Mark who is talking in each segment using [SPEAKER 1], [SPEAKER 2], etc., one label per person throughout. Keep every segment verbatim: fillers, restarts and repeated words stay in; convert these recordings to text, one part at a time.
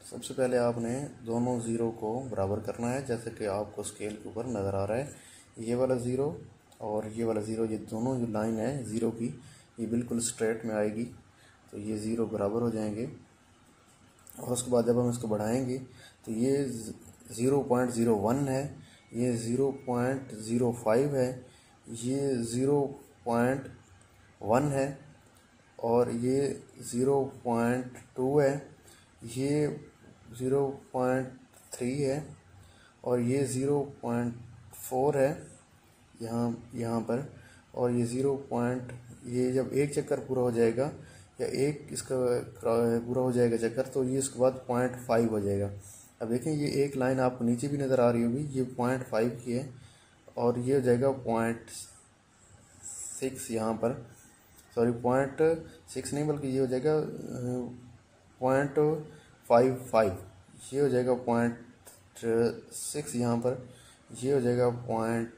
[SPEAKER 1] सबसे पहले आपने दोनों ज़ीरो को बराबर करना है, जैसे कि आपको स्केल के ऊपर नज़र आ रहा है। ये वाला ज़ीरो और ये वाला ज़ीरो, ये दोनों जो लाइन है ज़ीरो की, ये बिल्कुल स्ट्रेट में आएगी, तो ये ज़ीरो बराबर हो जाएंगे। और उसके बाद जब हम इसको बढ़ाएंगे तो ये ज़ीरो पॉइंट ज़ीरो वन है, ये ज़ीरो पॉइंट ज़ीरो फाइव है, ये ज़ीरो पॉइंट वन है, और ये ज़ीरो पॉइंट टू है, ये ज़ीरो पॉइंट थ्री है, और ये ज़ीरो पॉइंट फोर है यहाँ यहाँ पर। और ये ज़ीरो पॉइंट, ये जब एक चक्कर पूरा हो जाएगा या एक इसका पूरा हो जाएगा चक्कर, तो ये इसके बाद पॉइंट फाइव हो जाएगा। अब देखें ये एक लाइन आपको नीचे भी नज़र आ रही होगी, ये पॉइंट फाइव की है, और ये हो जाएगा पॉइंट सिक्स यहाँ पर, सॉरी पॉइंट सिक्स नहीं बल्कि ये हो जाएगा पॉइंट फाइव फाइव, ये हो जाएगा पॉइंट सिक्स यहाँ पर, ये हो जाएगा पॉइंट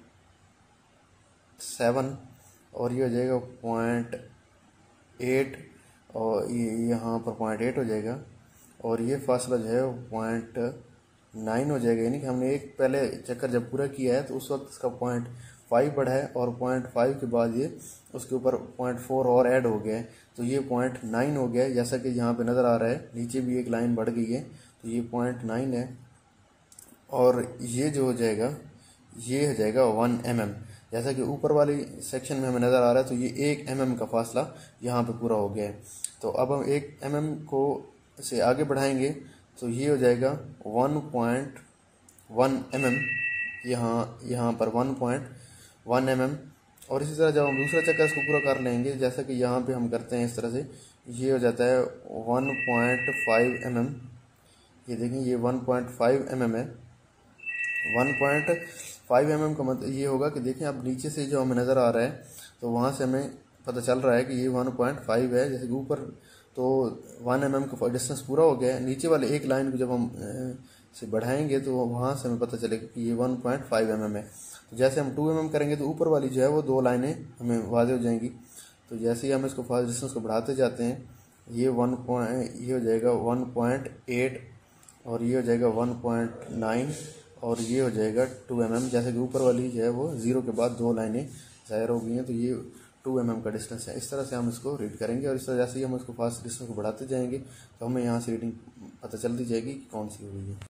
[SPEAKER 1] सेवन, और ये हो जाएगा पॉइंट एट, और ये यहाँ पर पॉइंट एट हो जाएगा, और ये फासला जो है पॉइंट नाइन हो जाएगा। यानी कि हमने एक पहले चक्कर जब पूरा किया है तो उस वक्त इसका पॉइंट फाइव बढ़ा है, और पॉइंट फाइव के बाद ये उसके ऊपर पॉइंट फोर और ऐड हो गया है, तो ये पॉइंट नाइन हो गया है। जैसा कि यहाँ पे नज़र आ रहा है, नीचे भी एक लाइन बढ़ गई है, तो ये पॉइंट नाइन है। और ये जो हो जाएगा ये हो जाएगा वन एम एम, जैसा कि ऊपर वाली सेक्शन में हमें नज़र आ रहा है, तो ये एक एम एम का फासला यहाँ पे पूरा हो गया है। तो अब हम एक एम एम को से आगे बढ़ाएंगे तो ये हो जाएगा one point one M M, यहाँ यहाँ पर one point one M M. और इसी तरह जब हम दूसरा चक्कर इसको पूरा कर लेंगे, जैसा कि यहाँ पे हम करते हैं इस तरह से, ये हो जाता है one point five M M. ये देखें ये one point five M M है। One point five M M का मतलब ये होगा कि देखें अब नीचे से जो हमें नज़र आ रहा है तो वहाँ से हमें पता चल रहा है कि ये वन पॉइंट फाइव है। जैसे कि ऊपर तो वन एम एम का डिस्टेंस पूरा हो गया है, नीचे वाले एक लाइन को जब हम से बढ़ाएंगे तो वहाँ से हमें पता चलेगा कि ये one point five M M है। तो जैसे हम टू एम एम करेंगे तो ऊपर वाली जो है वो दो लाइनें हमें वाज़ेह हो जाएंगी। तो जैसे ही हम इसको फास्ट डिस्टेंस को बढ़ाते जाते हैं, ये वन पॉइंट ये हो जाएगा वन पॉइंट एट, और ये हो जाएगा वन पॉइंट नाइन, और ये हो जाएगा टू एम एम। जैसे कि ऊपर वाली जो है वो ज़ीरो के बाद दो लाइनें ज़ाहिर हो गई हैं, तो ये टू एम एम का डिस्टेंस है। इस तरह से हम इसको रीड करेंगे, और इस तरह जैसे ही हम इसको फास्ट डिस्टेंस को बढ़ाते जाएंगे तो हमें यहाँ से रीडिंग पता चलती जाएगी कि कौन सी हुई है।